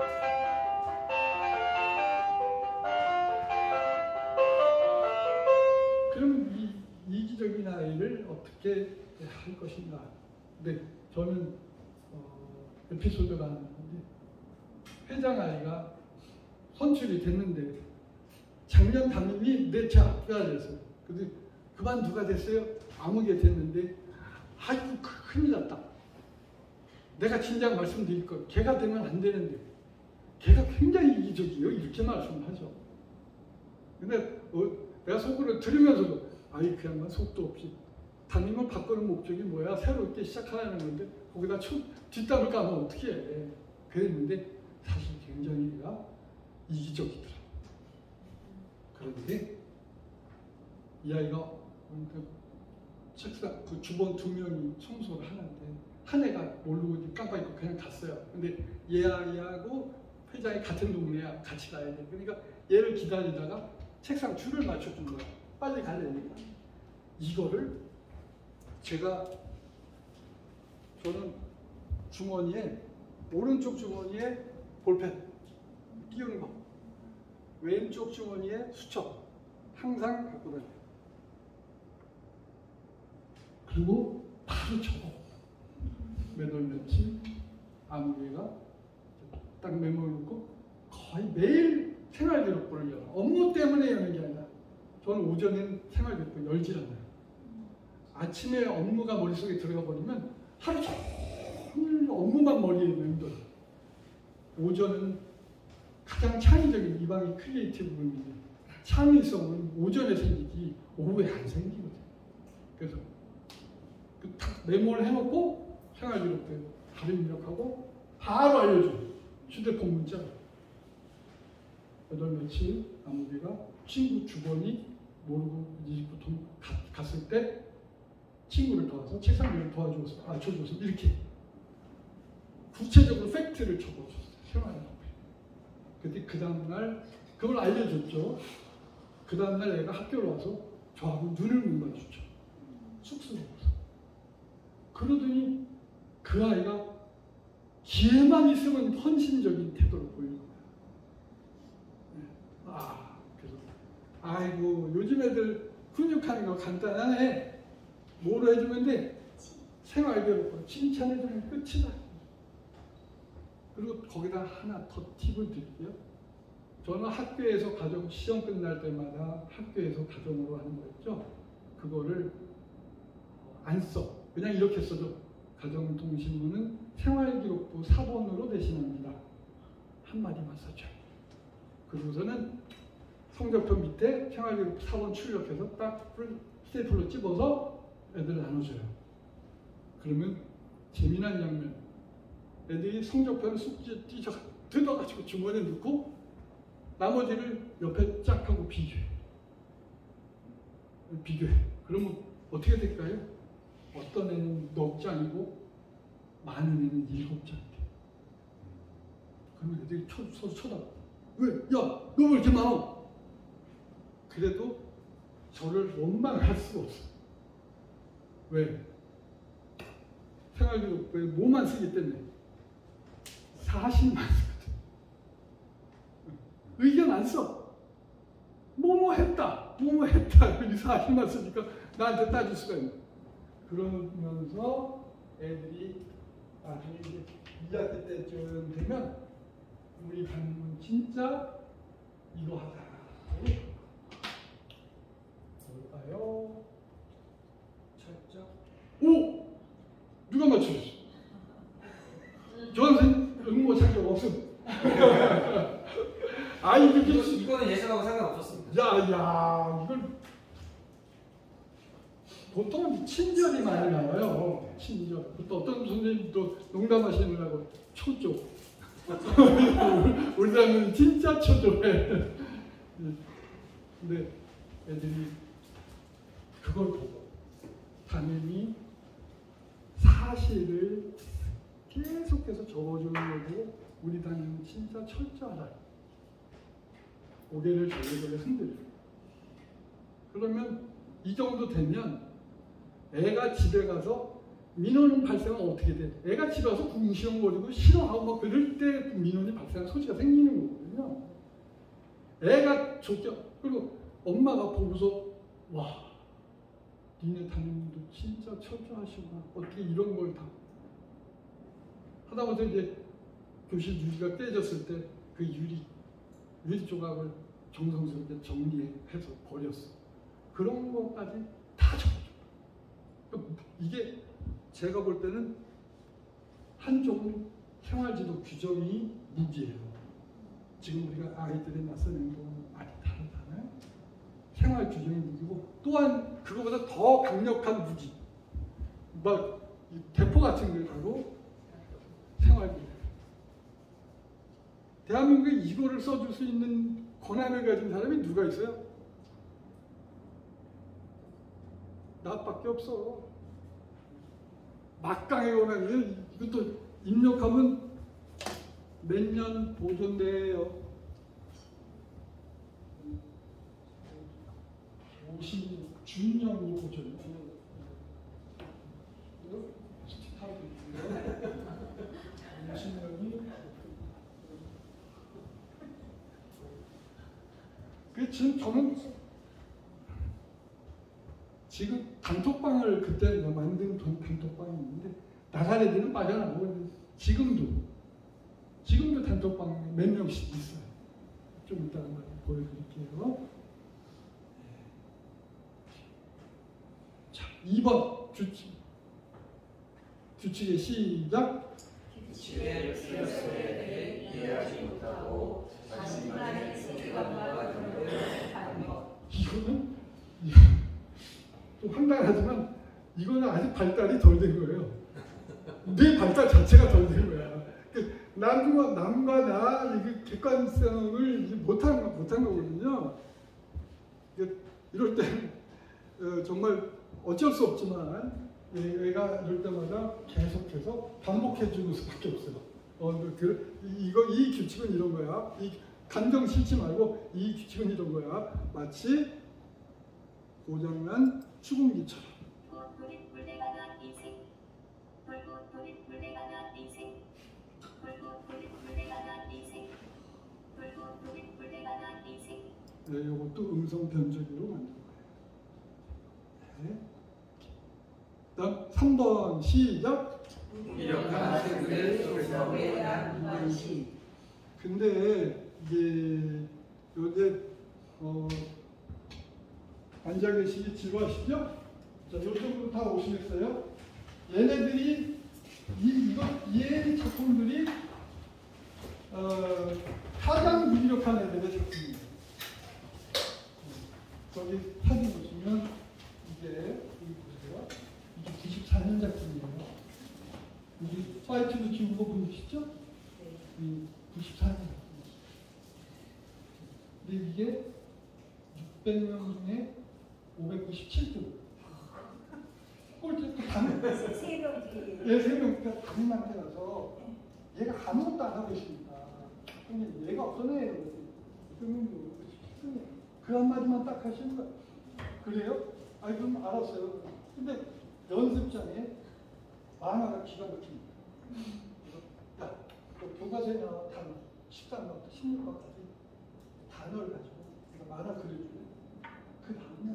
그럼 이 이기적인 아이를 어떻게 할 것인가. 근데 저는 어, 에피소드가 하나 있는데, 회장 아이가 선출이 됐는데 작년 담임이 내 제 앞가 됐어요. 근데 그만 누가 됐어요? 아무개 됐는데, 아이고 큰일 났다. 내가 진작 말씀드릴 걸. 걔가 되면 안 되는데, 걔가 굉장히 이기적이에요. 이렇게 말씀하죠. 근데 어, 내가 속으로 들으면서도 아이 그 양반 속도 없이 담임을 바꾸는 목적이 뭐야? 새롭게 시작하는 건데 거기다 초, 뒷담을 까면 어떻게 해? 그랬는데 사실 굉장히 얘가 이기적이더라. 그런데 이 아이가 그 책상 그 주번 두 명이 청소를 하는데 한 애가 모르고 깜빡 잊고 그냥 갔어요. 근데 얘 아이하고 회장이 같은 동네야. 같이 가야 돼. 그러니까 얘를 기다리다가 책상 줄을 맞춰준 거야. 빨리 가려니까. 이거를 제가 저는 주머니에 오른쪽 주머니에 볼펜 끼우는 거, 왼쪽 주머니에 수첩 항상 갖고 다녀요. 그리고 바로 적어. 몇월 며칠 아무개가 딱 메모를 놓고 거의 매일 생활기록부를 열어. 업무 때문에 여는 게 아니라 저는 오전엔 생활기록부 열질 않아요. 아침에 업무가 머릿속에 들어가 버리면 하루 종일 업무만 머리에 맴돌아. 오전은 가장 창의적인, 이방이 크리에이티브 부분인데 창의성은 오전에 생기지 오후에 안 생기거든. 그래서 그 딱 메모를 해놓고 생활기록부에 바로 입력하고 바로 알려줘. 휴대폰 문자. 여덟 며칠 아무개가 친구 주번이 모르고 이 집부터 갔을 때 친구를 도와서 책상 위를 도와줘서 맞춰줘서 이렇게 구체적으로 팩트를 적어줬어요. 생활에. 그때 그 다음날 그걸 알려줬죠. 그 다음날 애가 학교를 와서 저하고 눈을 못 마주쳐. 쑥스러워서. 그러더니 그 아이가 기회만 있으면 헌신적인 태도를 보이는 거예요. 아, 그래서 아이고 요즘 애들 훈육하는 거 간단하네. 뭐로 해주면 돼? 생활기록 칭찬해주면 끝이다. 그리고 거기다 하나 더 팁을 드릴게요. 저는 학교에서 가정 시험 끝날 때마다 학교에서 가정으로 하는 거 있죠. 그거를 안 써. 그냥 이렇게 써줘. 가정통신문은 생활기록부 사 번으로 대신합니다. 한마디만 써줘요. 그리고서는 성적표 밑에 생활기록부 사 번 출력해서 딱 스테이플로 집어서 애들 나눠줘요. 그러면 재미난 장면. 애들이 성적표를 쑥 찢어 뜯어가지고 주머니에 넣고 나머지를 옆에 쫙 하고 비교해. 비교해. 그러면 어떻게 될까요? 어떤 애는 넉 장이고 많은 애는 일곱 장이 돼. 그러면 애들이 쳐, 서로 쳐다봐. 왜? 야, 너 왜 이렇게 많아? 그래도 저를 원망할 수가 없어. 왜? 생활기록부에 뭐만 쓰기 때문에 사실만 쓰거든. 안 써. 뭐뭐 했다, 뭐뭐 했다. 이 사실만 쓰니까 나한테 따질 수가 있는. 그러면서 애들이 나중에 이제 이 학기 때쯤 되면 우리 반은 진짜 이러하다. 뭘까요? 찾자. 오! 누가 맞추셨어? 저 선생님 응모 자격 없음. 아이들 이거, 이거는 예상하고 상관없었습니다. 야, 야, 이걸 보통은 친절이 많이 나와요. 친절. 또 어떤 선생님도 농담하시느라고 초조. 우리 사람은 진짜 초조해. 근데 애들이 그걸 보고 담임이 사실을 계속해서 적어주는 거고 우리 담임은 진짜 철저하다. 고개를 절레절레 흔들려. 그러면 이 정도 되면 애가 집에 가서 민원은 발생은 어떻게 돼? 애가 집에 가서 궁시렁거리고 싫어하고 막 그럴 때 민원이 발생할 소지가 생기는 거거든요. 애가 좋죠. 그리고 엄마가 보고서 와, 니네 담임도 진짜 철저하시구나. 어떻게 이런 걸 다 하다못해 이제 교실 유리가 깨졌을 때 그 유리 유리 조각을 정성스럽게 정리해서 버렸어. 그런 것까지 다 적어줘. 이게 제가 볼 때는 한쪽은 생활지도 규정이 무기예요. 지금 우리가 아이들의 낯선 행동은 많이 다르잖아요. 생활 규정이 무기고 또한 그거보다 더 강력한 무기. 막 대포 같은 걸 바로 생활규정. 대한민국에 이거를 써줄 수 있는 권한을 가진 사람이 누가 있어요? 나밖에 없어. 막강의 권한이 이것도 입력하면 몇 년 보존돼요. 오십 년, 준영이 보존. 스티커도 있고요. 오십 년이 그 지금 저는 지금 단톡방을 그때 만든 단톡방이 있는데 나간 애들은 빠져나가고 지금도 지금도 단톡방 몇 명씩 있어요. 좀 이따가 보여드릴게요. 자, 이 번 규칙 규칙의 시작. 규칙의 필요성에 대해 이해하지 못하고 자신만의 세계관과 경험을 하는 것. 이거는 좀 황당하지만 이거는 아직 발달이 덜 된 거예요. 내 발달 자체가 덜 된 거야. 남과 남과 나 이게 객관성을 못한 못한 거거든요. 이럴 때 어, 정말 어쩔 수 없지만 얘가 이럴 때마다 계속해서 반복해 주는 수밖에 없어요. 어, 그, 이거 이 규칙은 이런 거야. 이 감정 싫지 말고 이 규칙은 이런 거야. 마치 고장난 수공기처럼. 네, 이것도 음성 변조기로 만든 거예요. 네. 다음 삼 번 시작. 무기력한 세상의 속성에 대한 무관심. 근데 이게 요새 어, 앉아 계시기 지루하시죠? 자, 요쪽으로 다 오시겠어요? 얘네들이 이 이거 이 작품들이 어, 가장 무기력한 애들의 작품이에요. 저기 사진 보시면 이게 여기 보세요. 이게 구십사 년 작품이에요. 여기 사이트도 지운 거 보이시죠? 네. 구십사 년 작품이에요. 근데 이게 육백 명 중에 오백구십칠 점. 꼴찌 담임. 세 명 뒤에. 예, 세 명이니까 담임한테 가서 얘가 아무것도 안 하고 있으니까. 근데 얘가 어떤 애예요? 그러면 그 한마디만 딱 하시는 거야. 그래요? 아니, 그럼 알았어요. 근데 연습장에 만화가 기가 막힙니다. 야, 그 교과서에 나와 다 십사 과부터 십육 과까지 다 단어를 가지고 내가 만화 그려주면 그 다음날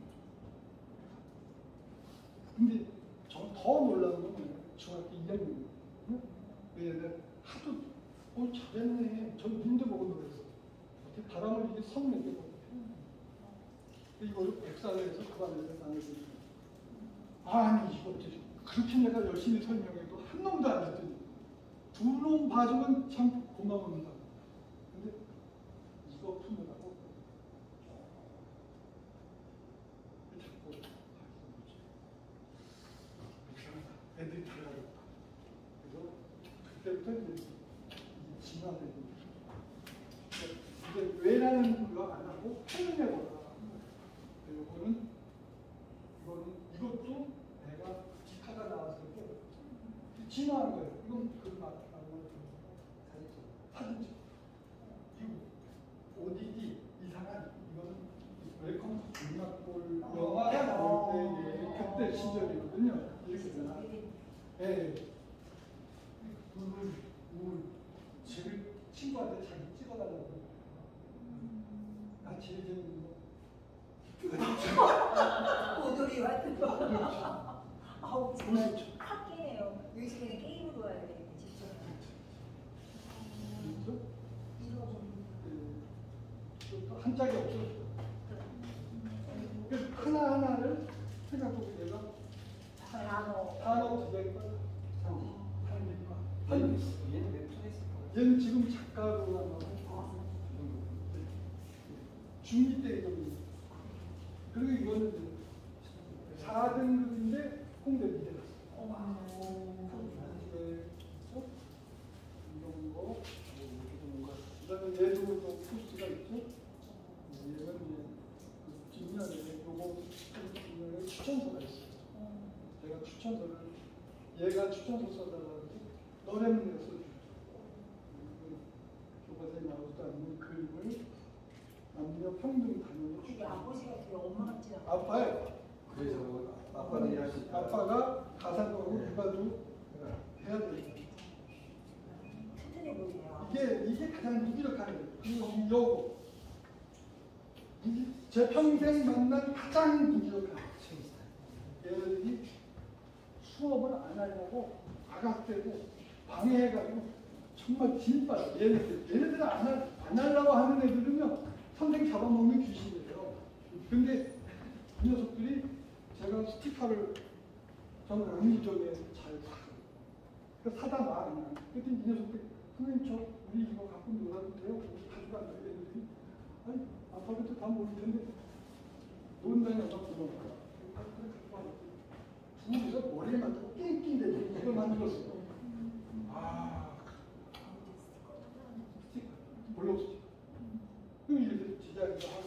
근데 저 더 놀라운 건 뭐냐면 중학교 이 학년 얘들 하도 어 잘했네. 전 눈도 보고 놀았어. 어떻게 바람을 이게 성내게 보고 이걸 백사를 해서 그 반에서 나를 아니 이거 그렇게 내가 열심히 설명해도 한 놈도 안 듣더니 두 놈 봐주면 참 고마웁니다. 근데 이거 푸느라고 자꾸 애들이 달라졌다. 그래서 그때부터 이제 진화되는 이제 왜라는 거 안 하고 표현해 보라. 요거는 이거는 이것도 내가 기타가 나왔을 때 진화한 거예요. 이건 그 말하고 사진집. 이거 오디디 이상한 이거는 웰컴 투 음악볼 영화가 나올 때 그때 시절이거든요. 이렇게 되나? 예. 울, 울. 제일 친구한테 자기 찍어달라고. 나 제일 재밌는 거. 고돌이 같은 거. 그렇죠. 아우 정말 학기네요. 요즘에는 게임으로 해야 돼. 직접. 그렇죠? 이거 또 한 짝이 없어졌어. 그래서 하나하나를 생각해보고 내가 단어. 단어 두 개가 한입과 얘는 얘는 웹툰에 있을 거야. 얘는 지금 작가로 나가고 중이 때 이거는 그리고 이거는 사 등급인데 홍대 미대 갔어. 이런 거, 그다음에 얘도 또 포스트가 있죠. 얘는 이제 뒷면에 요거 뒷면에 추천서가 있어요. 제가 추천서를 얘가 추천서 써달라고 너네는 내가 써주죠. 교과서에 나오지도 않는 그림을 남녀 평등 단위로 되게 아버지가 되게 엄마 같지 않아? 아빠예요. 그래서 아빠는 일할 수 있다. 아빠가 가사도 하고 육아도 해야 돼요. 튼튼해 보이네요. 이게 이게 가장 무기력한 거예요. 그리고 이 요거 이- 제 평생 만난 가장 무기력한 얘들이 수업을 안 하려고 아각대고 방해해가지고 정말 진빨 얘네들 얘네들은 안, 하, 안 하려고 하는 애들은요 선생 잡아먹는 귀신이에요. 근데 이 녀석들이 제가 스티커를 저는 은기적에 잘 사요. 그래서 사다 놔 그냥. 그랬더니 이 녀석들이 선생님 저 우리 이거 갖고 놀아도 돼요? 가져간다. 애들이 아니 아빠한테 다 모를 텐데 논다니 아빠 고마워. 둘이서 머리에 맞고 낑낑대고 이걸 만들었어요. 아, 스티커, 블록 스티커. 그럼 이렇게 제작을 하고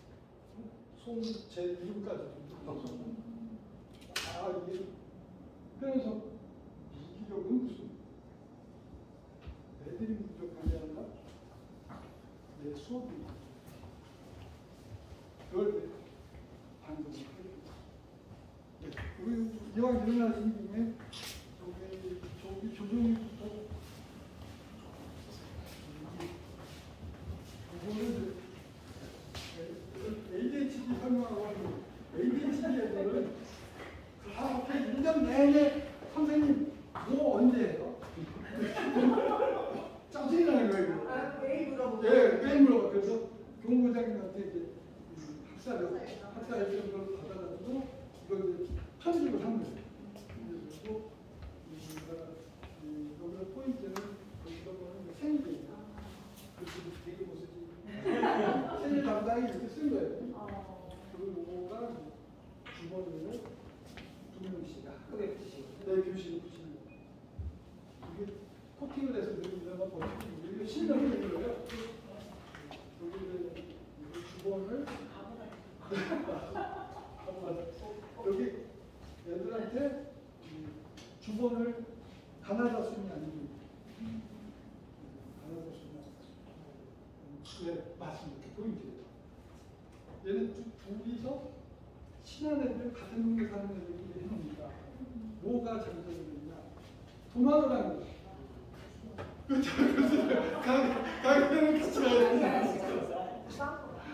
손제 이름까지 붙었어. 아 이게 그래서 무기력은 무슨 애들이 무기력한 게 아니라 내 수업이 그걸 방송을 해줘. 우리 이왕 일어나신 김에 저기 저기 조정이부터 이거는 에이디에이치디 설명하고 하는 에이디에이치디 애들은 다 앞에 일 년 내내 선생님 뭐 언제 해요? 짜증이 나는 거예요. 아, 매일 물어보고. 예, 매일 물어봐. 그래서 교무부장님한테 이제 학사를 학사 일정을 받아가지고 이걸 이제 편집을 한 거예요. 그리고 여기서 포인트는 여기서 보면 생일이에요. 그래서 되게 멋있지. 생일 담당이 이렇게 쓴 거예요. 그리고 요거가 주번을 두 명씩 학급에 붙이시고. 내 교실에 붙이는 거. 이게 코팅을 해서 여기다가 버티고 이게 실명이 되는 거예요. 여기 주번을 여기 애들한테 주번을 가나다 순이 아니고 가나다 순이 네 맞습니다. 포인트예요. 얘는 두, 둘이서 친한 애들 같은 동네 사는 애들끼리 해놓으니까 뭐가 장점이 되느냐 도난을 하는 거야. 그렇죠. 가게는 같이 가야 되는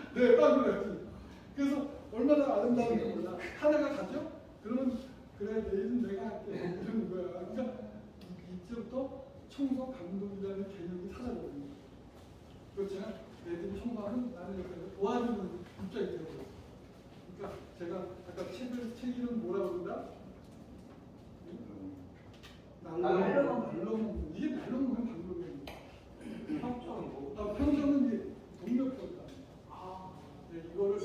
네, 빵꾸났지. 그래서 얼마나 아름다운 거구나. 하나가 가죠? 그러면 그래 내일은 내가 할게 이러는 거야. 그러니까 이제부터 청소 감독이라는 개념이 사라져버린 거야. 그렇잖아. 애들이 청소하면 나는 옆에서 도와주는 입장이 되고. 그러니까 제가 아까 책을 책 이름 뭐라고 그런다? 날로 날로 먹는 이게 날로 먹는 방법이에요. 평점은 뭐? 아, 평점은 이제 동료평가. 아, 네, 이거를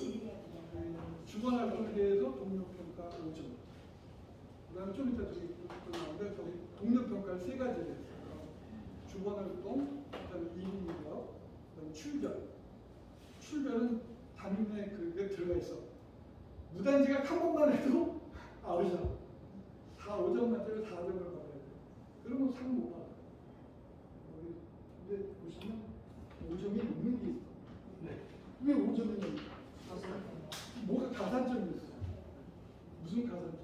주관활동회에서 동료평가 오 점. 그다음에 좀 이따 저기 나오는데 저기 동료평가 세 가지를 했어요. 주관활동, 그다음에 이민력, 그다음에 출결. 출결은 담임에 그게 들어가 있어. 무단지각 한 번만 해도 아웃이야. 다 오 점 만점에 사 점을 받아야 돼. 그러면 상 못 받아. 여기 근데 보시면 오 점이 넘는 게 있어. 네. 왜 오 점이냐면 뭐가 가산점이 있어. 무슨 가산점?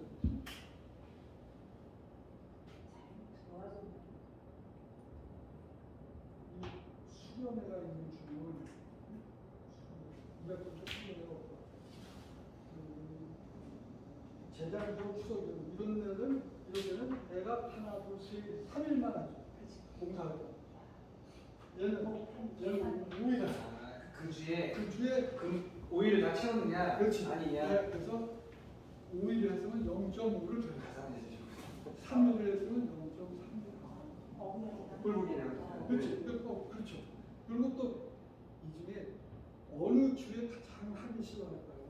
이 수련회가 있는 중은 이백 번 수련회가 없다. 제자리도 추석이든 이런 데는 이런 데는 내가 하나 둘셋 삼 일만 하죠. 봉사를. 얘는 얘는 오 일 하죠. 아, 그 주에 그 주에 그 오 일을 다 채우느냐? 그렇지. 아니냐? 네, 그래서 오 일 했으면 영 점 오를 더 가산해 주시고. 삼 일 했으면 영 점 삼. 꿀꿀이네요. 그렇지. 어, 그렇죠. 그리고 또 이 중에 어느 주에 가장 하기 싫어할까요?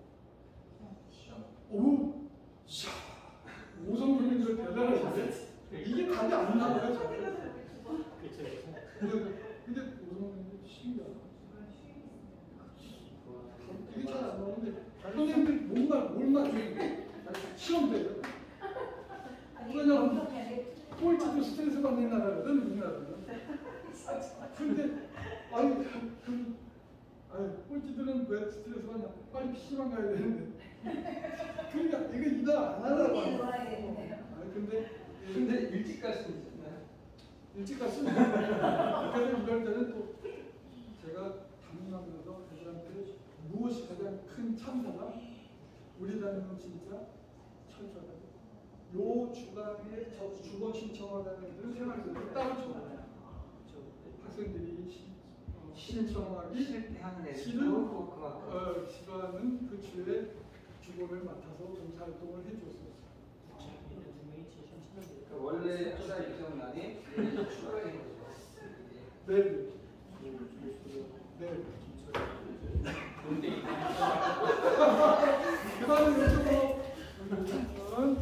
오, 샤, 오성근님들 대단하시네. 이게 답이 안 나와요. 그렇죠. 근데, 근데 오성근님 신기하다. 이게 잘 안 나오는데 선생님들 뭔가 뭘 맞추는 시험 때요. 왜냐면 꼴찌도 스트레스 받는 나라거든 우리나라는. 근데 아니 그 아니 꼴찌들은 왜 스트레스 받냐? 빨리 피시방 가야 되는데. 그러니까 이거 이거 안 하라고. 아니 근데 근데 일찍 갈 수 있잖아요. 일찍 갔으면 그래서 이럴 때는 또 제가 담임하면서 애들한테 무엇이 가장 큰 참사가 우리 담임은 진짜 철저하다. 요 주간에 저 주거 신청하는 애들은 생활비를 따로 줘요. 학생들이 시, 어, 신청하기 실패하는 애들도 싫은 그만큼. 어, 싫어하는 그 주에 주거를 맡아서 봉사활동을 해줬어요. 그러니까 원래 학사 일정란에 추가가 된 거죠. 네. 네. 그다음에 이쪽으로 보면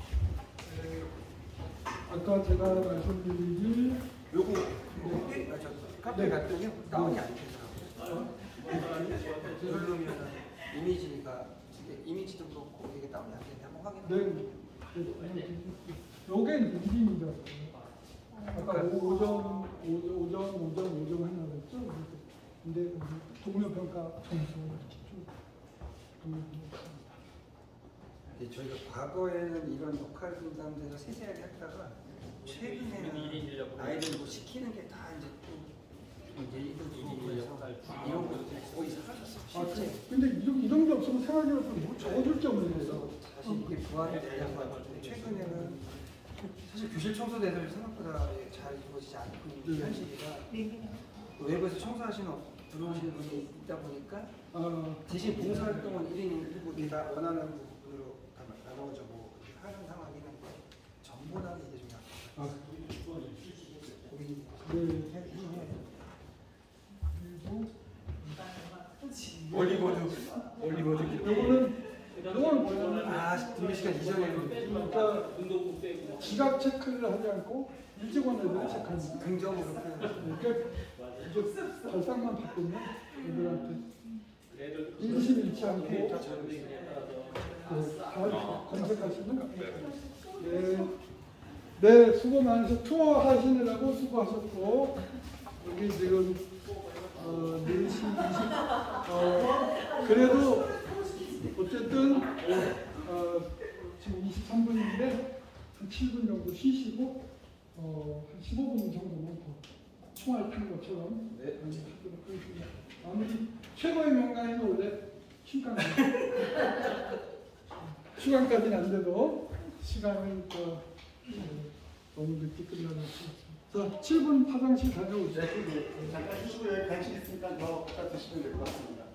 아까 제가 말씀드린 요거 네. 아, 저 카페 갔더니 다운이 안 되더라고요. 그러면 이미지가 이게 이미지도 그렇고 이게 다운이 안 되는데 한번 확인해. 네. 요게 느낌입니다. 아까 오 점, 오 점, 오 점, 오 점 하나 그랬죠? 근데 동료평가 점수 네, 저희가 과거에는 이런 역할 분담돼서 세세하게 했다가 최근에는 아이들 뭐 시키는 게 다 이제 또 이제 이거 그래서 이런 것들이 거의 사라졌어요. 아, 실제. 근데 이런, 이런 게 없으면 생활기록도 뭐 적어줄 게 없는데요. 사실 이게 부활이 되려고 하는데 최근에는 사실 교실 청소대들 생각보다 잘 이루어지지 않고 있는 네. 현실이라 외부에서 청소하시는 들어오시는 분이 있다 보니까 아, 대신 봉사활동은 일 인 일 부 내가 원하는 부분으로 다 나눠져 뭐 하는 상황이긴 한데 전보다는 이게 좀 약간 아, 고민이 네. 해- 해야 돼요. 그리고 올리버드 올리버드 요거는 요거는 뭐냐면 아 등교 시간 이전에는 그러니까 운동복 빼고 지각 체크를 하지 않고 일찍 온 애들을 체크하는 거예요. 긍정으로 표현. 그러니까 이제 발상만 바꾸면 애들한테 애들 인식 잃지 않고 데이터 전개. 네, 다 검색하시면 네, 네 수고 많으셨 투어 하시느라고 수고하셨고 여기 지금 어, 네 시 이십 어, 그래도 어쨌든 어, 지금 이십삼 분인데 한 칠 분 정도 쉬시고 어, 한 십오 분 정도만 더 총알 핀 것처럼 네. 많이 하도록 하겠습니다. 아무리 최고의 명단이 원래 시간 시간까지는 안 돼도 시간은 또 어, 너무 늦게 끝나는 것 같습니다. 자, 칠 분 화장실 다녀오세요. 네, 잠깐 휴시고 여기 간식 있으니까 더 갖다 드시면 될 것 같습니다.